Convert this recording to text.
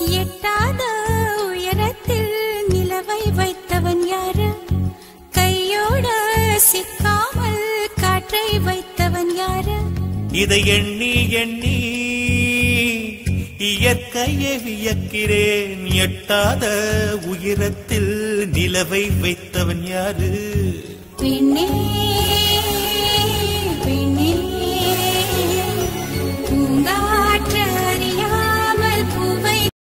எட்டாத உயரத்தில் நிலவை வைத்தவன் யாரு? கையோட சிக்காமல் காற்றை வைத்தவன் யாரு? இதை எண்ணி எண்ணி இயற்கையை வியக்கிறேன். எட்டாத உயரத்தில் நிலவை வைத்தவன் யாரு? பெண்ணே